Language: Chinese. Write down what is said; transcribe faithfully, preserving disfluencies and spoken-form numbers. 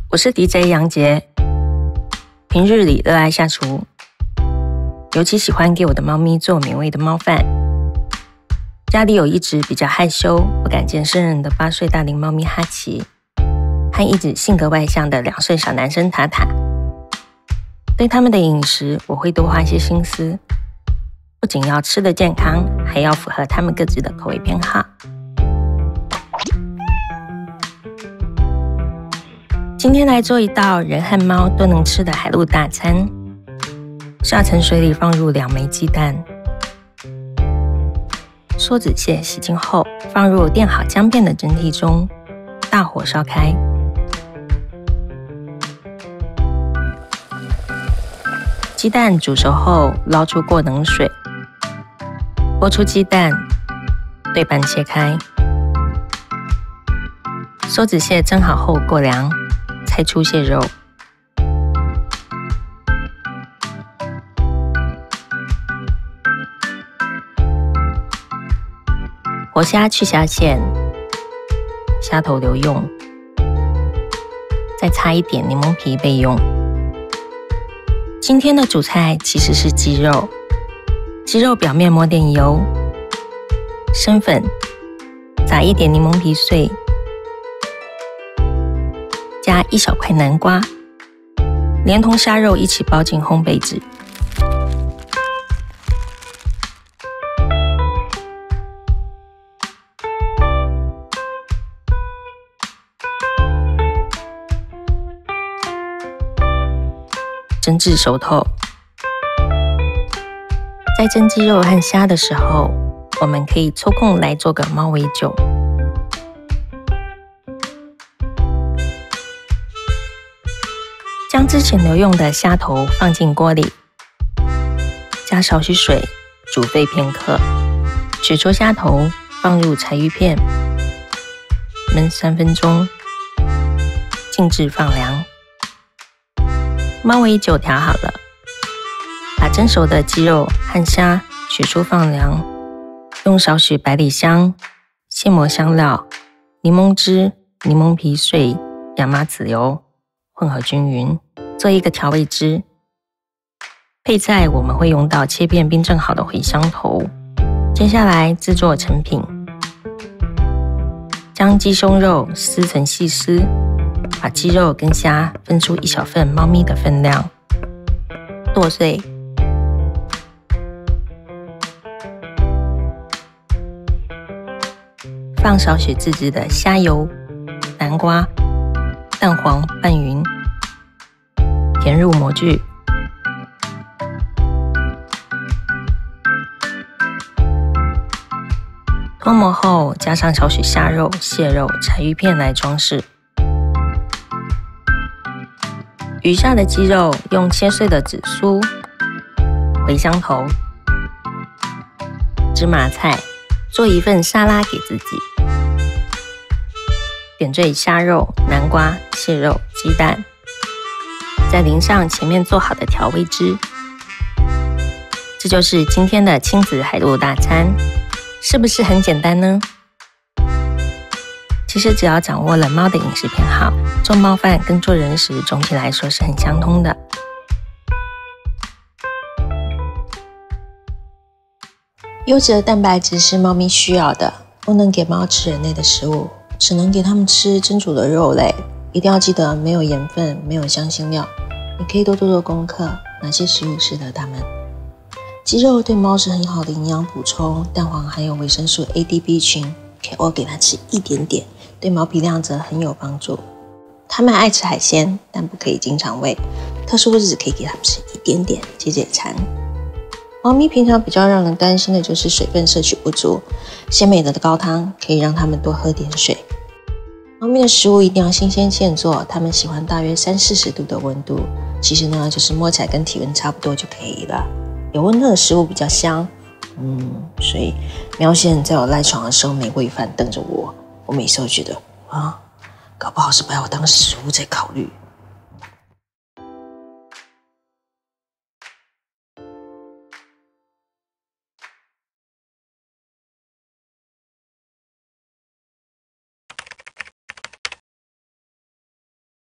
我是 D J 杨杰，平日里热爱下厨，尤其喜欢给我的猫咪做美味的猫饭。家里有一只比较害羞、不敢见生人的八岁大龄猫咪哈奇，和一只性格外向的两岁小男生塔塔。对他们的饮食，我会多花些心思，不仅要吃得健康，还要符合他们各自的口味偏好。今天来做一道人和猫都能吃的海陆大餐。下层水里放入两枚鸡蛋，梭子蟹洗净后放入垫好姜片的蒸屉中，大火烧开。鸡蛋煮熟后捞出过冷水，拨出鸡蛋，对半切开。梭子蟹蒸好后过凉，拆出蟹肉。活虾去虾线，虾头留用，再擦一点柠檬皮备用。今天的主菜其实是鸡肉，鸡肉表面抹点油，生粉，撒一点柠檬皮碎，加一小块南瓜，连同虾肉一起包进烘焙纸。蒸至熟透。在蒸鸡肉和虾的时候，我们可以抽空来做个猫尾酒。将之前留用的虾头放进锅里，加少许水，煮沸片刻。取出虾头，放入柴鱼片，焖三分钟，静置放凉。猫尾酒调好了，把蒸熟的鸡肉和虾取出放凉，用少许百里香、现磨香料、柠檬汁、柠檬皮碎、亚麻籽油混合均匀，做一个调味汁。配菜我们会用到切片冰镇好的茴香头。接下来制作成品，将鸡胸肉撕成细丝，把鸡肉跟虾分出一小份猫咪的分量，剁碎。放少许自制的虾油、南瓜、蛋黄拌匀，填入模具。脱模后，加上少许虾肉、蟹肉、柴鱼片来装饰。余下的鸡肉用切碎的紫苏、茴香头、芝麻菜做一份沙拉给自己。点缀虾肉、南瓜、蟹肉、鸡蛋，再淋上前面做好的调味汁。这就是今天的亲子海陆大餐，是不是很简单呢？其实只要掌握了猫的饮食偏好，做猫饭跟做人食总体来说是很相通的。优质的蛋白质是猫咪需要的，不能给猫吃人类的食物，只能给它们吃蒸煮的肉类。一定要记得没有盐分，没有香辛料。你可以多做做功课，哪些食物适合它们。鸡肉对猫是很好的营养补充，蛋黄含有维生素 A、D、B 群，可以偶尔给它吃一点点，对毛皮量则很有帮助。它们爱吃海鲜，但不可以经常喂，特殊日子可以给它们吃一点点解解馋。猫咪平常比较让人担心的就是水分摄取不足，鲜美的高汤可以让它们多喝点水。猫咪的食物一定要新鲜现做，它们喜欢大约三四十度的温度，其实呢就是摸起来跟体温差不多就可以了。有温度的食物比较香，嗯，所以喵线在我赖床的时候没喂饭瞪着我，我每次都觉得啊，搞不好是把我当食物在考虑。